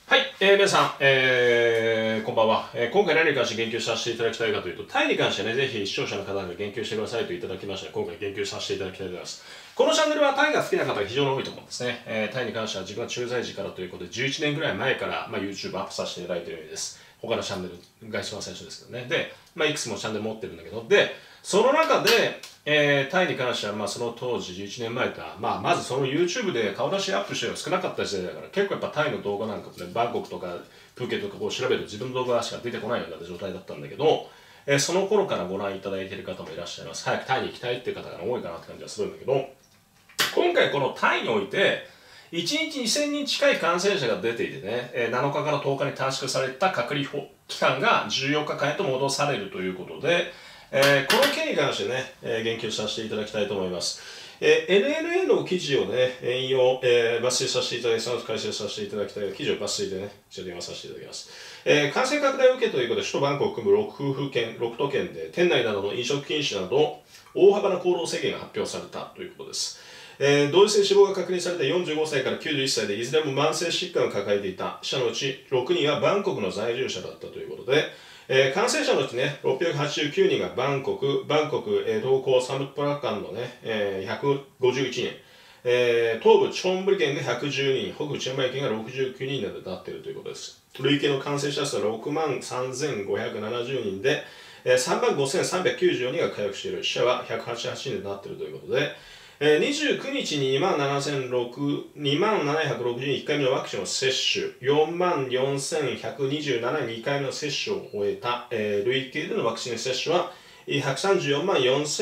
はい、皆さん、こんばんは、今回何に関して言及させていただきたいかというと、タイに関してね、ぜひ視聴者の方に言及してくださいといただきまして、今回言及させていただきたいと思います。このチャンネルはタイが好きな方が非常に多いと思うんですね。タイに関しては自分は駐在時からということで、11年ぐらい前から、YouTube アップさせていただいているようです。他のチャンネルが一番最初ですけどね。で、いくつもチャンネル持ってるんだけど、で、その中で、タイに関しては、その当時11年前とは、まずその YouTube で顔出しアップしてるのが少なかった時代だから、結構やっぱタイの動画なんかもね、バンコクとかプーケットとかこう調べると自分の動画しか出てこないような状態だったんだけど、その頃からご覧いただいている方もいらっしゃいます。早くタイに行きたいっていう方が多いかなって感じはするんだけど、今回このタイにおいて、1日2000人近い感染者が出ていてね、7日から10日に短縮された隔離期間が14日間へと戻されるということで、この件に関してね、言及させていただきたいと思います。NNA の記事をね、引用、抜粋させていただき、その後解説させていただきたい記事を抜粋でね、ちょっと読まさせていただきます。感染拡大を受けということで、首都バンコクを含む6都県で、店内などの飲食禁止など、大幅な行動制限が発表されたということです。同時性死亡が確認された45歳から91歳でいずれも慢性疾患を抱えていた者のうち6人はバンコクの在住者だったということで、感染者のうちね、689人がバンコク、同行サムプラカンのね、151人、東部チョンブリ県が110人、北部チェンマイ県が69人などとなっているということです。累計の感染者数は6万3570人で、3万5394人が回復している。死者は188人となっているということで、29日に2万761回目のワクチンを接種、4万4127人2回目の接種を終えた、累計でのワクチン接種は134万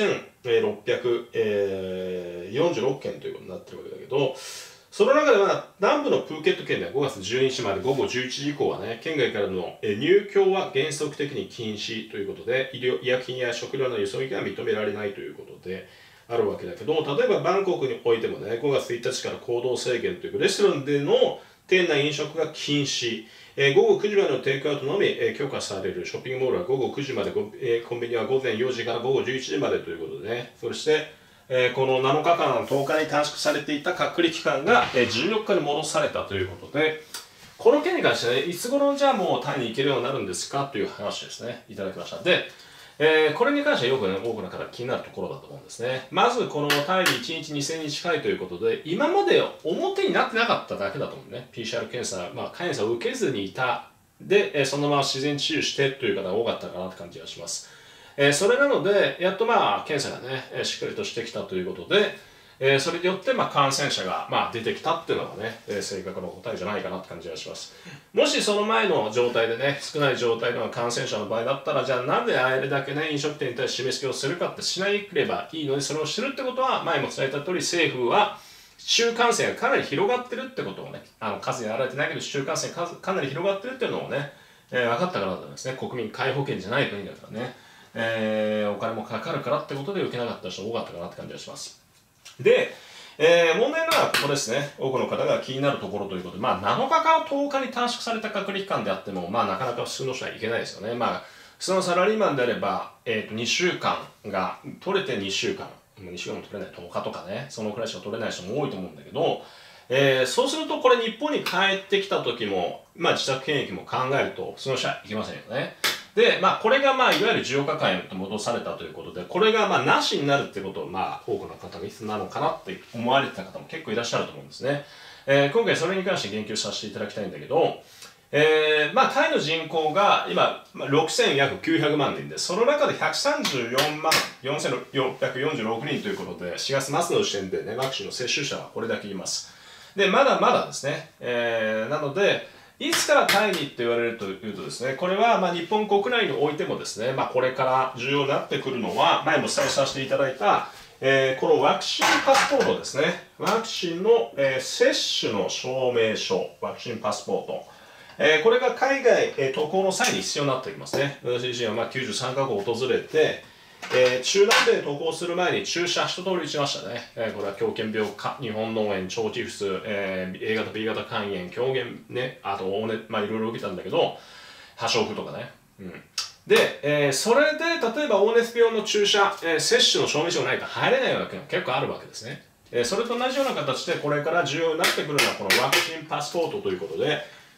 4646件ということになっているわけだけど、その中では南部のプーケット県では5月12日まで午後11時以降はね、県外からの入境は原則的に禁止ということで、医薬品や食料の輸送行きが認められないということで、あるわけだけど、例えばバンコクにおいてもね、5月1日から行動制限というレストランでの店内飲食が禁止、午後9時までのテイクアウトのみ許可される。ショッピングモールは午後9時まで、コンビニは午前4時から午後11時までということでね、そして、この7日間、10日に短縮されていた隔離期間が14日に戻されたということで、この件に関してね、いつ頃じゃあもうタイに行けるようになるんですかという話ですね、いただきました。で、これに関してはよくね、多くの方が気になるところだと思うんですね。まず、このタイに1日2000人近いということで、今まで表になってなかっただけだと思うね。PCR 検査、検査を受けずにいた。で、そのまま自然治癒してという方が多かったかなって感じがします。それなので、やっと検査がね、しっかりとしてきたということで、それによって感染者が出てきたっていうのがね、正確な答えじゃないかなって感じがします。もしその前の状態でね、少ない状態の感染者の場合だったら、じゃあなんであれだけね、飲食店に対して締め付けをするかってしなければいいのに、それをするってことは、前も伝えた通り、政府は市中感染がかなり広がってるってことをね、数にやられてないけど、市中感染がかなり広がってるっていうのをね、分かったからだと思いますね。国民皆保険じゃない国だからね、お金もかかるからってことで受けなかった人多かったかなって感じがします。で、問題はここですね。多くの方が気になるところということで、7日から10日に短縮された隔離期間であっても、なかなか普通の人はいけないですよね。普通のサラリーマンであれば、2週間が取れて2週間、2週間も取れない10日とかね、そのくらいしか取れない人も多いと思うんだけど、そうするとこれ日本に帰ってきた時も、自宅検疫も考えると、普通の人はいけませんよね。で、これがいわゆる14日間へと戻されたということで、これがなしになるってことを、多くの方がいつなのかなって思われてた方も結構いらっしゃると思うんですね。今回それに関して言及させていただきたいんだけど、タイの人口が今、6900万人で、その中で134万4646人ということで、4月末の時点でね、ワクチンの接種者はこれだけいます。で、まだまだですね。なので、いつからタイにって言われるというとですね、これは日本国内においてもですね、これから重要になってくるのは、前もお伝えさせていただいた、このワクチンパスポートですね。ワクチンの、接種の証明書、ワクチンパスポート。これが海外、渡航の際に必要になってきますね。私自身は93カ国訪れて、中南米渡航する前に注射一通り打ちましたね。これは狂犬病、日本脳炎、腸チフス、A 型、B 型肝炎、狂言ね、あといろいろ受けたんだけど、破傷風とかね。で、それで例えば黄熱病の注射、接種の証明書がないと入れないような国が結構あるわけですね。それと同じような形でこれから重要になってくるのはこのワクチンパスポートということで、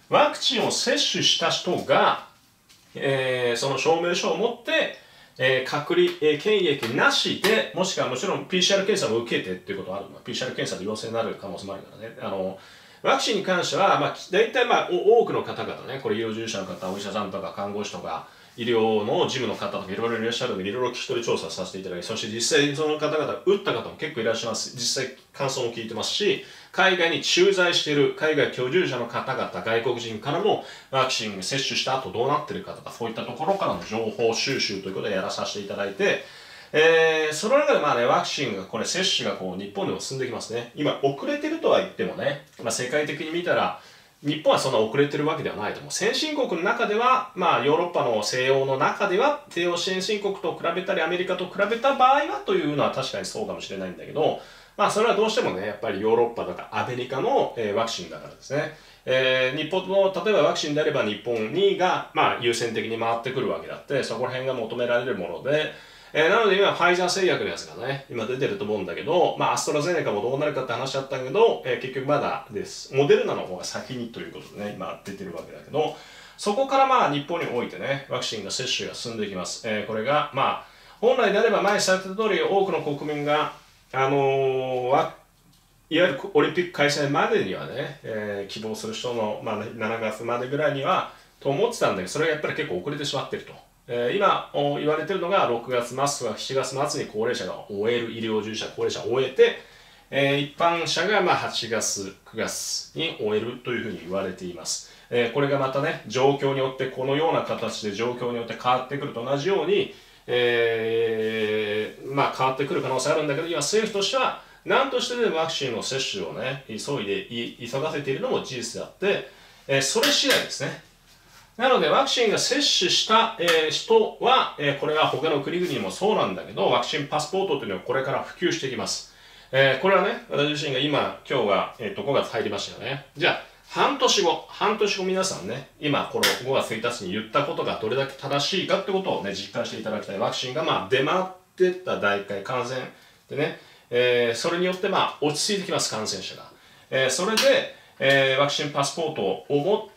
ワクチンを接種した人が、その証明書を持って、隔離、検疫なしで、もしくはもちろん PCR 検査も受けてっていうことがあるの。PCR 検査で陽性になる可能性もあるからね。ワクチンに関しては、大体多くの方々ね、これ医療従事者の方、お医者さんとか看護師とか、医療の事務の方とかいろいろいらっしゃるので、いろいろ聞き取り調査させていただき、そして実際その方々、打った方も結構いらっしゃいます。実際感想も聞いてますし、海外に駐在している海外居住者の方々、外国人からもワクチン接種した後どうなってるかとか、そういったところからの情報収集ということでやらさせていただいて、その中でワクチンがこれ接種が日本でも進んできますね。今遅れてるとは言ってもね、世界的に見たら日本はそんな遅れてるわけではないと思う。先進国の中では、ヨーロッパの西欧の中では、西欧先進国と比べたり、アメリカと比べた場合はというのは確かにそうかもしれないんだけど、それはどうしてもね、やっぱりヨーロッパとかアメリカの、ワクチンだからですね。日本の、例えばワクチンであれば日本にが、優先的に回ってくるわけだって、そこら辺が求められるもので、なので今、ファイザー製薬のやつがね、今出てると思うんだけど、アストラゼネカもどうなるかって話あったけど、結局まだです。モデルナの方が先にということでね、今出てるわけだけど、そこから日本においてね、ワクチンの接種が進んでいきます。これが、本来であれば前された通り多くの国民が、いわゆるオリンピック開催までにはね、希望する人の、7月までぐらいにはと思ってたんだけど、それがやっぱり結構遅れてしまっていると。今言われているのが6月末か7月末に高齢者が終える、医療従事者高齢者を終えて、一般者が8月9月に終えるというふうに言われています。これがまたね、状況によってこのような形で状況によって変わってくると同じように、変わってくる可能性あるんだけど、今政府としては何としてでもワクチンの接種をね急がせているのも事実であって、それ次第ですね。なのでワクチンが接種した、人は、これは他の国々にもそうなんだけど、ワクチンパスポートというのはこれから普及していきます。これはね、私自身が今日が、5月入りましたよね。じゃあ半年後皆さんね、今この5月1日に言ったことがどれだけ正しいかってことをね、実感していただきたい。ワクチンが出回ってった段階、感染でね、それによって落ち着いてきます、感染者が。それで、ワクチンパスポートを持って、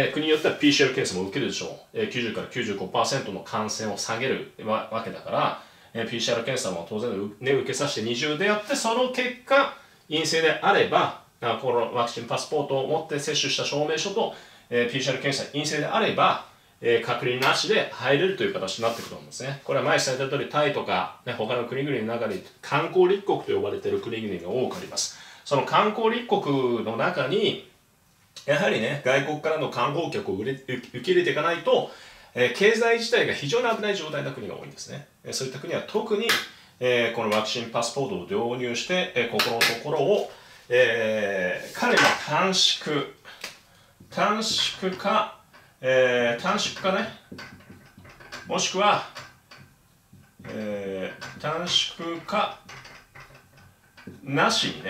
国によっては PCR 検査も受けるでしょう。90から 95% の感染を下げるわけだから、PCR 検査も当然、受けさせて二重でやって、その結果、陰性であれば、このワクチンパスポートを持って接種した証明書と、PCR 検査陰性であれば、隔離なしで入れるという形になってくると思うんですね。これは前された通り、タイとか、他の国々の中で観光立国と呼ばれている国々が多くあります。その観光立国の中に、やはりね、外国からの観光客を受け入れていかないと、経済自体が非常に危ない状態の国が多いんですね。そういった国は特に、このワクチンパスポートを導入して、ここのところを、彼の短縮かね、もしくは、短縮かなしにね、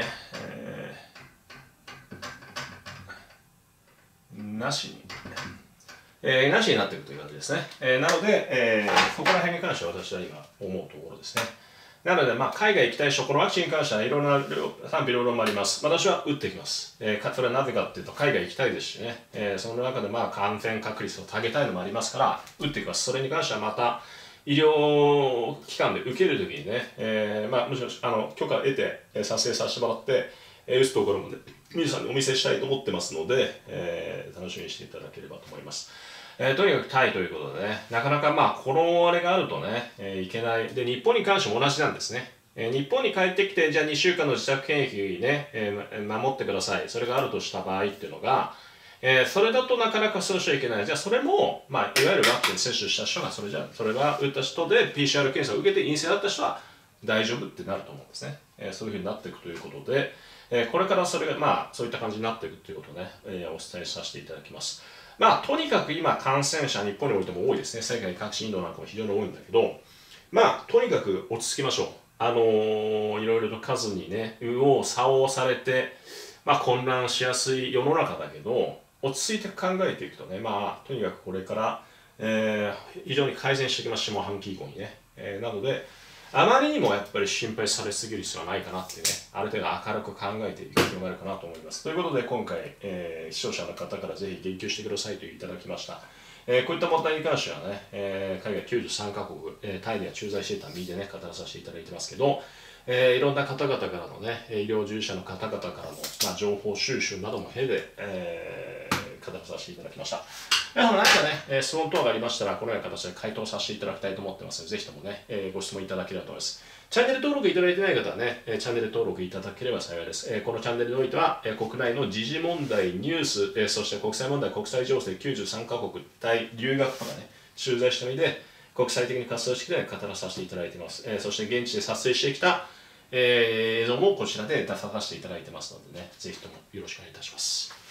なしになっているという感じですね。なので、そこら辺に関しては私は今思うところですね。なので、海外行きたい人、このワクチンに関してはいろんな賛否両論もあります。私は打ってきます。それはなぜかっていうと、海外行きたいですしね、その中で感染確率を下げたいのもありますから、打ってきます。それに関してはまた、医療機関で受けるときにね、むしろ許可を得て、撮影させてもらって、打つところもね、皆さんにお見せしたいと思ってますので、楽しみにしていただければと思います。とにかくタイということでね、なかなかこのあれがあるとね、いけない。で、日本に関しても同じなんですね。日本に帰ってきて、じゃあ2週間の自宅検疫ね、守ってください。それがあるとした場合っていうのが、それだとなかなかそうしちゃいけない。じゃあそれも、いわゆるワクチン接種した人が、それが打った人で PCR 検査を受けて陰性だった人は大丈夫ってなると思うんですね。そういうふうになっていくということで、これからそれが、そういった感じになっていくということをね、お伝えさせていただきます。とにかく今感染者、日本においても多いですね。世界各地、インドなんかも非常に多いんだけど、とにかく落ち着きましょう。いろいろと数にね、右往左往されて、混乱しやすい世の中だけど、落ち着いて考えていくとね、とにかくこれから、非常に改善していきます、下半期以降にね。なので、 あまりにもやっぱり心配されすぎる必要はないかなっていうね、ある程度明るく考えていく必要があるかなと思います。ということで今回、視聴者の方からぜひ言及してくださいといただきました。こういった問題に関してはね、海外93カ国、タイには駐在していた身でね、語らさせていただいてますけど、いろんな方々からのね、医療従事者の方々からの、情報収集なども経て、語らさせていただきました。何かね、質問等がありましたら、このような形で回答させていただきたいと思ってますので、ぜひともね、ご質問いただければと思います。チャンネル登録いただいてない方はね、チャンネル登録いただければ幸いです。このチャンネルにおいては、国内の時事問題、ニュース、そして国際問題、国際情勢93カ国対留学とかね、駐在した身で、国際的に活動してきて語らさせていただいています。そして現地で撮影してきた、映像もこちらで出させていただいてますのでね、ぜひともよろしくお願いいたします。